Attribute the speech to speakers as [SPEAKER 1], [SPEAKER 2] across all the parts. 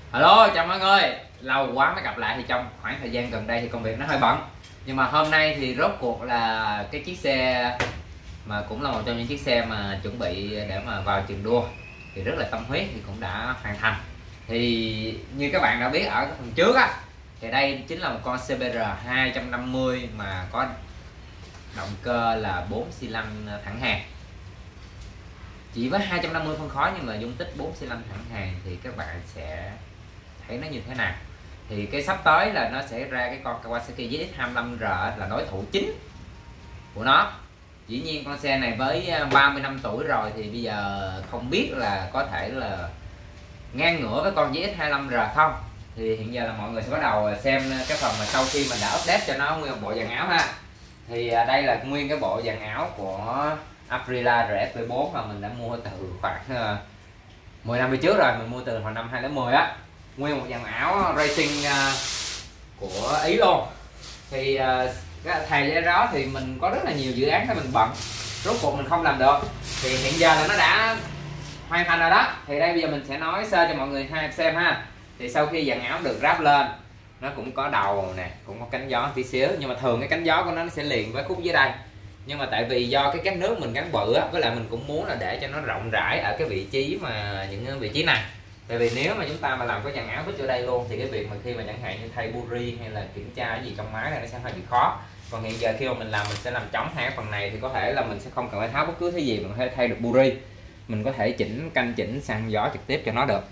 [SPEAKER 1] Hello, chào mọi người. Lâu quá mới gặp lại. Thì trong khoảng thời gian gần đây thì công việc nó hơi bận, nhưng mà hôm nay thì rốt cuộc là cái chiếc xe mà cũng là một trong những chiếc xe mà chuẩn bị để mà vào trường đua thì rất là tâm huyết thì cũng đã hoàn thành. Thì như các bạn đã biết ở phần trước á, thì đây chính là một con CBR 250 mà có động cơ là 4 xi lanh thẳng hàng. Chỉ với 250 phân khối nhưng mà dung tích 4 xi lanh thẳng hàng thì các bạn sẽ thấy nó như thế nào. Thì cái sắp tới là nó sẽ ra cái con Kawasaki ZX25R là đối thủ chính của nó. Dĩ nhiên con xe này với 30 năm tuổi rồi thì bây giờ không biết là có thể là ngang ngửa với con ZX25R không. Thì hiện giờ là mọi người sẽ bắt đầu xem cái phần mà sau khi mình đã update cho nó nguyên một bộ dàn áo ha. Thì đây là nguyên cái bộ dàn áo của Aprilia RSV4 mà mình đã mua từ khoảng 10 năm về trước rồi. Mình mua từ hồi năm 2010 á, nguyên một dàn áo racing của Ý luôn. Thì thời gian đó thì mình có rất là nhiều dự án để mình bận, rốt cuộc mình không làm được. Thì hiện giờ là nó đã hoàn thành rồi đó. Thì đây bây giờ mình sẽ nói sơ cho mọi người xem ha. Thì sau khi dàn áo được ráp lên, nó cũng có đầu nè, cũng có cánh gió tí xíu, nhưng mà thường cái cánh gió của nó sẽ liền với khúc dưới đây. Nhưng mà tại vì do cái cát nước mình gắn bự á, với lại mình cũng muốn là để cho nó rộng rãi ở cái vị trí mà những vị trí này. Tại vì nếu mà chúng ta mà làm cái dàn áo vít ở đây luôn thì cái việc mà khi mà chẳng hạn như thay buri hay là kiểm tra cái gì trong máy này nó sẽ hơi bị khó. Còn hiện giờ khi mà mình làm, mình sẽ làm trống hai phần này thì có thể là mình sẽ không cần phải tháo bất cứ thứ gì, mình có thể thay được buri, mình có thể chỉnh sang gió trực tiếp cho nó được.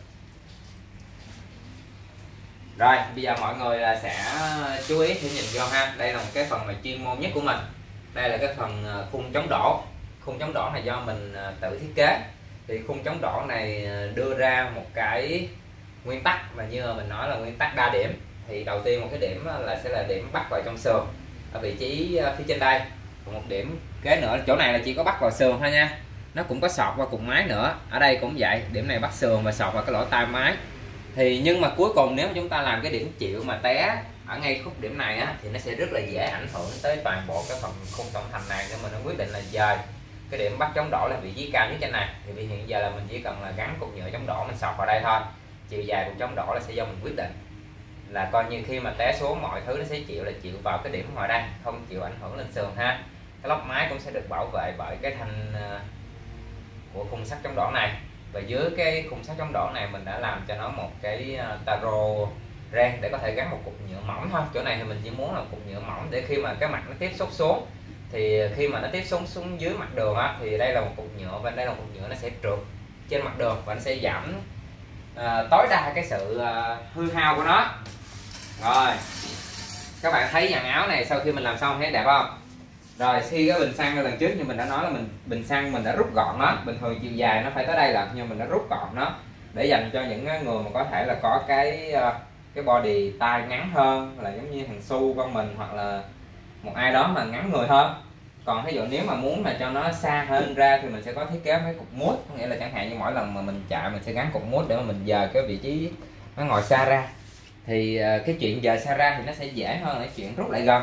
[SPEAKER 1] Rồi bây giờ mọi người là sẽ chú ý thì nhìn vô ha. Đây là một cái phần mà chuyên môn nhất của mình. Đây là cái phần khung chống đổ. Khung chống đổ này do mình tự thiết kế. Thì khung chống đổ này đưa ra một cái nguyên tắc mà như mình nói là nguyên tắc đa điểm. Thì đầu tiên một cái điểm là sẽ là điểm bắt vào trong sườn ở vị trí phía trên đây. Còn một điểm kế nữa, chỗ này là chỉ có bắt vào sườn thôi nha, nó cũng có sọt vào cùng máy nữa. Ở đây cũng vậy, điểm này bắt sườn và sọt vào cái lỗ tai máy. Thì nhưng mà cuối cùng nếu mà chúng ta làm cái điểm chịu mà té ở ngay khúc điểm này á, thì nó sẽ rất là dễ ảnh hưởng tới toàn bộ cái phần khung tổng thành này. Nên mình đã quyết định là dời cái điểm bắt chống đổ là vị trí cao nhất trên này. Thì vì hiện giờ là mình chỉ cần là gắn cục nhựa chống đổ, mình sọt vào đây thôi. Chiều dài cục chống đổ là sẽ do mình quyết định, là coi như khi mà té xuống mọi thứ nó sẽ chịu vào cái điểm ngoài đây, không chịu ảnh hưởng lên sườn ha. Cái lốc máy cũng sẽ được bảo vệ bởi cái thanh của khung sắt chống đổ này. Và dưới cái khung sắt chống đổ này mình đã làm cho nó một cái taro ren để có thể gắn một cục nhựa mỏng thôi. Chỗ này thì mình chỉ muốn là cục nhựa mỏng để khi mà cái mặt nó tiếp xúc xuống, thì khi mà nó tiếp xúc xuống dưới mặt đường á, thì đây là một cục nhựa và đây là một cục nhựa nó sẽ trượt trên mặt đường và nó sẽ giảm tối đa cái sự hư hao của nó. Rồi các bạn thấy dàn áo này sau khi mình làm xong thấy đẹp không? Rồi khi cái bình xăng lần trước như mình đã nói là bình xăng mình đã rút gọn nó. Bình thường chiều dài nó phải tới đây là, nhưng mình đã rút gọn nó để dành cho những người mà có thể là có cái body tay ngắn hơn, là giống như thằng Su con mình hoặc là một ai đó mà ngắn người hơn. Còn ví dụ nếu mà muốn là cho nó xa hơn ra thì mình sẽ có thiết kế mấy cục mút, có nghĩa là chẳng hạn như mỗi lần mà mình chạy mình sẽ gắn cục mút để mà mình dời cái vị trí nó ngồi xa ra. Thì cái chuyện dời xa ra thì nó sẽ dễ hơn cái chuyện rút lại gần.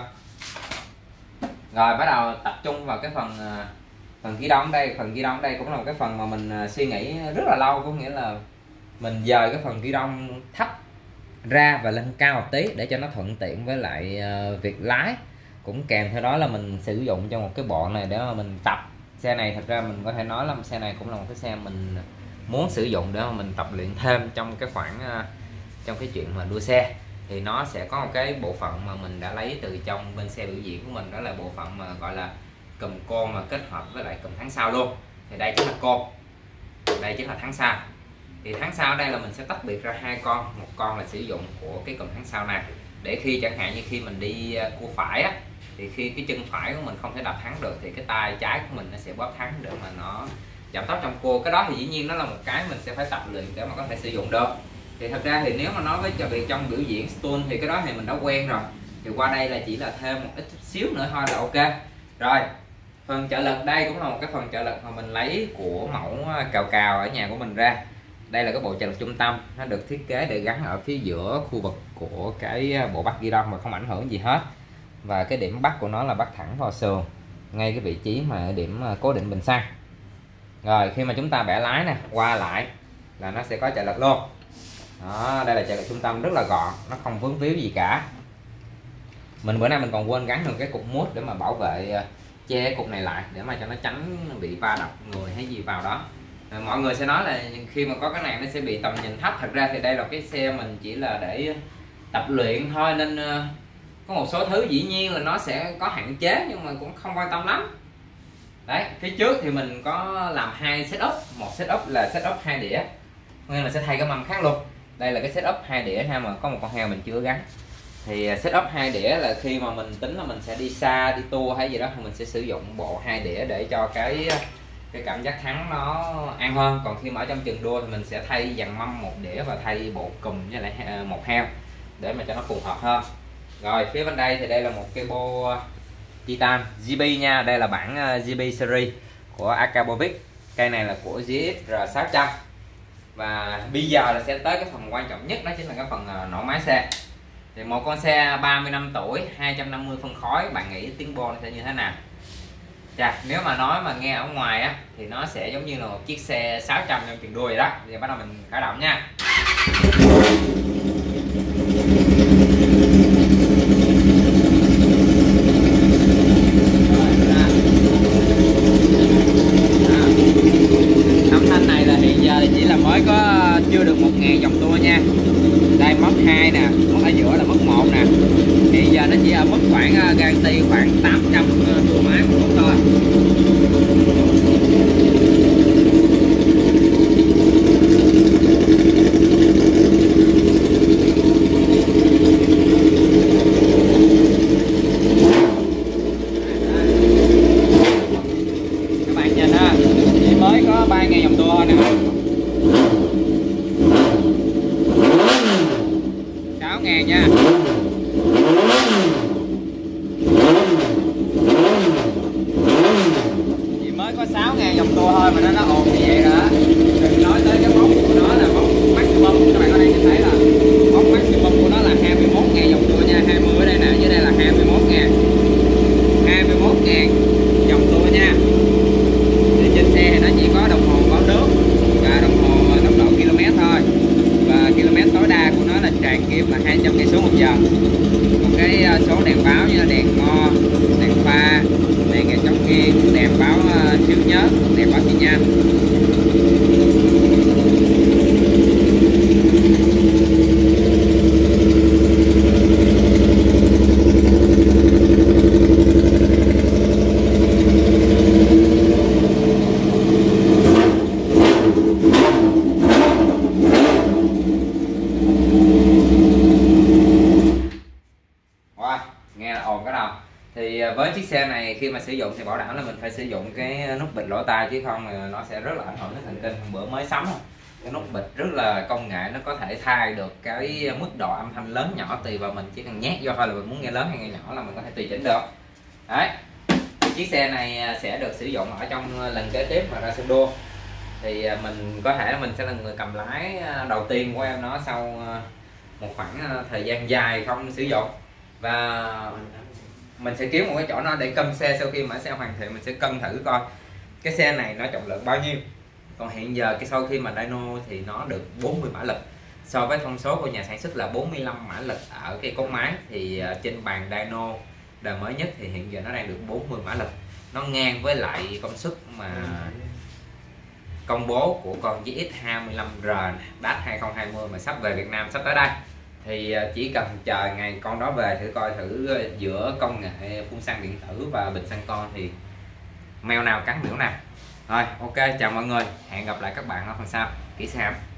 [SPEAKER 1] Rồi bắt đầu tập trung vào cái phần ghi đông đây. Phần ghi đông đây cũng là một cái phần mà mình suy nghĩ rất là lâu, có nghĩa là mình dời cái phần ghi đông thấp ra và lên cao một tí để cho nó thuận tiện với lại việc lái. Cũng kèm theo đó là mình sử dụng cho một cái bộ này để mà mình tập. Xe này thật ra mình có thể nói là xe này cũng là một cái xe mình muốn sử dụng để mà mình tập luyện thêm trong cái trong cái chuyện mà đua xe. Thì nó sẽ có một cái bộ phận mà mình đã lấy từ trong bên xe biểu diễn của mình, đó là bộ phận mà gọi là cùm côn mà kết hợp với lại cùm tháng sau luôn. Thì đây chính là côn, đây chính là tháng sau. Thì tháng sau đây là mình sẽ tách biệt ra hai con, một con là sử dụng của cái cùm tháng sau này để khi chẳng hạn như khi mình đi cua phải á, thì khi cái chân phải của mình không thể đập thắng được thì cái tay trái của mình nó sẽ bóp thắng để mà nó giảm tốc trong cua. Cái đó thì dĩ nhiên nó là một cái mình sẽ phải tập luyện để mà có thể sử dụng được. Thì thật ra thì nếu mà nói với cho việc trong biểu diễn stunt thì cái đó thì mình đã quen rồi. Thì qua đây là chỉ là thêm một ít xíu nữa thôi là ok. Rồi phần trợ lực đây cũng là một cái phần trợ lực mà mình lấy của mẫu cào ở nhà của mình ra. Đây là cái bộ trợ lực trung tâm, nó được thiết kế để gắn ở phía giữa khu vực của cái bộ bắt ghi đông mà không ảnh hưởng gì hết. Và cái điểm bắt của nó là bắt thẳng vào sườn, ngay cái vị trí mà điểm cố định bình xăng. Rồi khi mà chúng ta bẻ lái nè, qua lại là nó sẽ có trợ lực luôn. Đó, đây là chợ trung tâm rất là gọn, nó không vướng víu gì cả. Bữa nay mình còn quên gắn được cái cục mút để mà bảo vệ che cục này lại để mà cho nó tránh bị va đập người hay gì vào đó. Mọi người sẽ nói là khi mà có cái này nó sẽ bị tầm nhìn thấp, thật ra thì đây là cái xe mình chỉ là để tập luyện thôi, nên có một số thứ dĩ nhiên là nó sẽ có hạn chế nhưng mà cũng không quan tâm lắm. Đấy, phía trước thì mình có làm 2 setup, một setup là setup 2 đĩa, nên là sẽ thay cái mâm khác luôn. Đây là cái setup 2 đĩa ha, mà có một con heo mình chưa gắn. Thì setup 2 đĩa là khi mà mình tính là mình sẽ đi xa, đi tour hay gì đó thì mình sẽ sử dụng bộ 2 đĩa để cho cái cảm giác thắng nó an hơn. Còn khi mà ở trong trường đua thì mình sẽ thay dàn mâm 1 đĩa và thay bộ cùm với lại một heo để mà cho nó phù hợp hơn. Rồi phía bên đây thì đây là một cái bô Titan GB nha, đây là bản GB series của Akabovic. Cây này là của GX 600. Và bây giờ là sẽ tới cái phần quan trọng nhất, đó chính là cái phần nổ máy xe. Thì một con xe 30 năm tuổi, 250 phân khối, bạn nghĩ tiếng bô nó sẽ như thế nào? Chà, nếu mà nói mà nghe ở ngoài á thì nó sẽ giống như là một chiếc xe 600 trong trường đua vậy đó. Giờ bắt đầu mình khởi động nha. Âm thanh này là hiện giờ chỉ là mới có chưa được 1000 vòng tua nha. Đây mốc 2 nè, mốc ở giữa là mốc 1 nè. Hiện giờ nó chỉ ở mức khoảng garanti khoảng 800 tua máy một phút thôi. Các bạn nhìn ha, chỉ mới có 3000 vòng tua thôi nè. 6.000 nha. Chỉ mới có 6.000 vòng tua thôi mà nó ồn như vậy rồi á. Đừng nói tới cái mốc của nó là mốc maximum. Các bạn có đây nhìn thấy là mốc maximum của nó là 21.000 vòng tua nha. 20 ở đây nè, dưới đây là 21.000. 21.000 vòng tua nha. Thì trên xe thì nó chỉ có đồng hồ báo nước và đồng hồ tốc độ km thôi. Và km tối đa của nó là tràn kim là 200 cây số một giờ. Một cái số đèn báo như là đèn mo, đèn pha, đèn chống nghiêng, đèn báo trước nhớ, đèn báo xi nhan. Nghe là ồn cái đầu. Thì với chiếc xe này khi mà sử dụng thì bảo đảm là mình phải sử dụng cái nút bịt lỗ tai, chứ không thì nó sẽ rất là ảnh hưởng đến thần kinh. Bữa mới sắm cái nút bịt rất là công nghệ, nó có thể thay được cái mức độ âm thanh lớn nhỏ tùy vào mình, chỉ cần nhét vô thôi là mình muốn nghe lớn hay nghe nhỏ là mình có thể tùy chỉnh được. Đấy, chiếc xe này sẽ được sử dụng ở trong lần kế tiếp mà ra sân đua. Thì mình có thể mình sẽ là người cầm lái đầu tiên của em nó sau một khoảng thời gian dài không sử dụng. Và mình sẽ kiếm một cái chỗ nó để cân xe. Sau khi mà xe hoàn thiện mình sẽ cân thử coi cái xe này nó trọng lượng bao nhiêu. Còn hiện giờ sau khi mà dyno thì nó được 40 mã lực, so với thông số của nhà sản xuất là 45 mã lực ở cái cốt máy, thì trên bàn dyno đời mới nhất thì hiện giờ nó đang được 40 mã lực. Nó ngang với lại công suất mà công bố của con GX25R Dash 2020 mà sắp về Việt Nam sắp tới đây. Thì chỉ cần chờ ngày con đó về thử coi thử giữa công nghệ phun xăng điện tử và bình xăng con thì mèo nào cắn miễu nào. Rồi ok, chào mọi người, hẹn gặp lại các bạn ở phần sau. Kỹ xe.